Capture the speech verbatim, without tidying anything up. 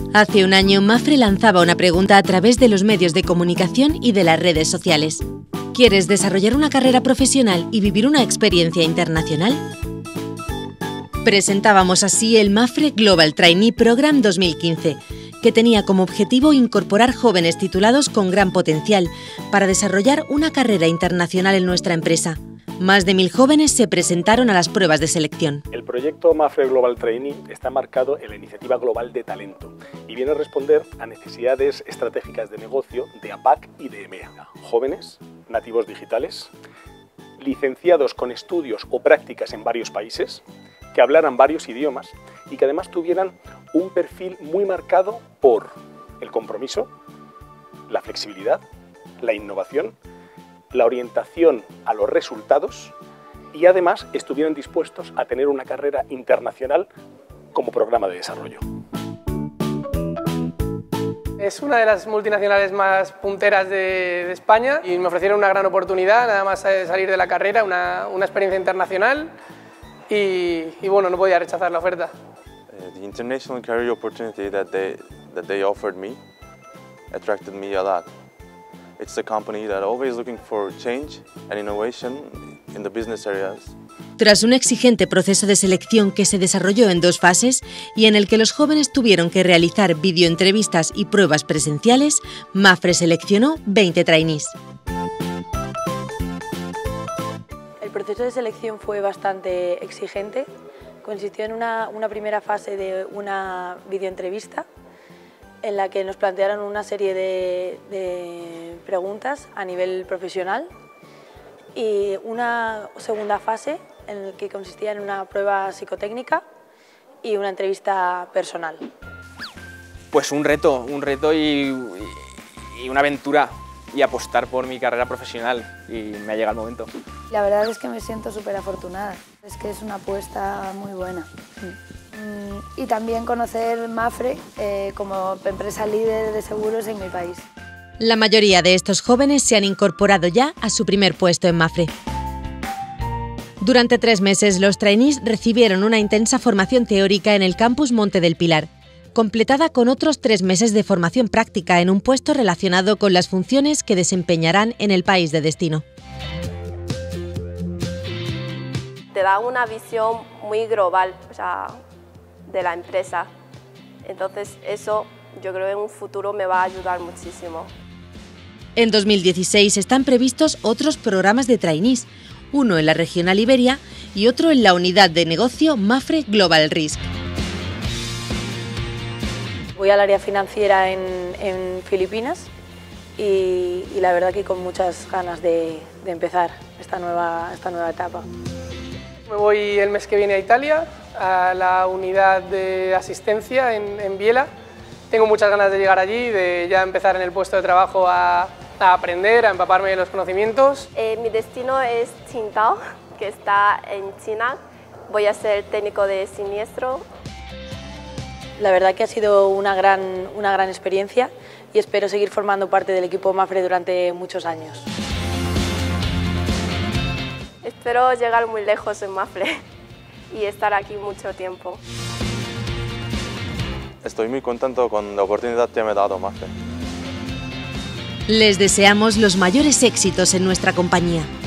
Hace un año, Mapfre lanzaba una pregunta a través de los medios de comunicación y de las redes sociales. ¿Quieres desarrollar una carrera profesional y vivir una experiencia internacional? Presentábamos así el Mapfre Global Trainee Program dos mil quince, que tenía como objetivo incorporar jóvenes titulados con gran potencial para desarrollar una carrera internacional en nuestra empresa. Más de mil jóvenes se presentaron a las pruebas de selección. El proyecto Mapfre Global Trainee está marcado en la Iniciativa Global de Talento y viene a responder a necesidades estratégicas de negocio de A PAC y de EMEA. Jóvenes, nativos digitales, licenciados con estudios o prácticas en varios países, que hablaran varios idiomas y que además tuvieran un perfil muy marcado por el compromiso, la flexibilidad, la innovación, la orientación a los resultados y además estuvieran dispuestos a tener una carrera internacional como programa de desarrollo. Es una de las multinacionales más punteras de, de España y me ofrecieron una gran oportunidad, nada más salir de la carrera, una, una experiencia internacional y, y bueno, no podía rechazar la oferta. Uh, the international career opportunity that they, that they offered me attracted me a lot. It's a company that always looking for change and innovation in the business areas. Tras un exigente proceso de selección que se desarrolló en dos fases y en el que los jóvenes tuvieron que realizar videoentrevistas y pruebas presenciales, Mapfre seleccionó veinte trainees. El proceso de selección fue bastante exigente. Consistió en una, una primera fase de una videoentrevista en la que nos plantearon una serie de, de preguntas a nivel profesional y una segunda fase en la que consistía en una prueba psicotécnica y una entrevista personal. Pues un reto, un reto y, y una aventura y apostar por mi carrera profesional y me ha llegado el momento. La verdad es que me siento súper afortunada, es que es una apuesta muy buena. Y también conocer Mapfre eh, como empresa líder de seguros en mi país. La mayoría de estos jóvenes se han incorporado ya a su primer puesto en Mapfre. Durante tres meses, los trainees recibieron una intensa formación teórica en el campus Monte del Pilar, completada con otros tres meses de formación práctica en un puesto relacionado con las funciones que desempeñarán en el país de destino. Te da una visión muy global, o sea, de la empresa. Entonces eso yo creo que en un futuro me va a ayudar muchísimo. En dos mil dieciséis están previstos otros programas de trainees, uno en la regional Iberia y otro en la unidad de negocio Mapfre Global Risk. Voy al área financiera en, en Filipinas y, y la verdad que con muchas ganas de, de empezar esta nueva, esta nueva etapa. Me voy el mes que viene a Italia, a la unidad de asistencia en, en Biella. Tengo muchas ganas de llegar allí, de ya empezar en el puesto de trabajo a, a aprender, a empaparme de los conocimientos. Eh, mi destino es Qingdao, que está en China. Voy a ser técnico de siniestro. La verdad que ha sido una gran, una gran experiencia y espero seguir formando parte del equipo Mapfre durante muchos años. Espero llegar muy lejos en Mapfre y estar aquí mucho tiempo. Estoy muy contento con la oportunidad que me ha dado Mapfre. Les deseamos los mayores éxitos en nuestra compañía.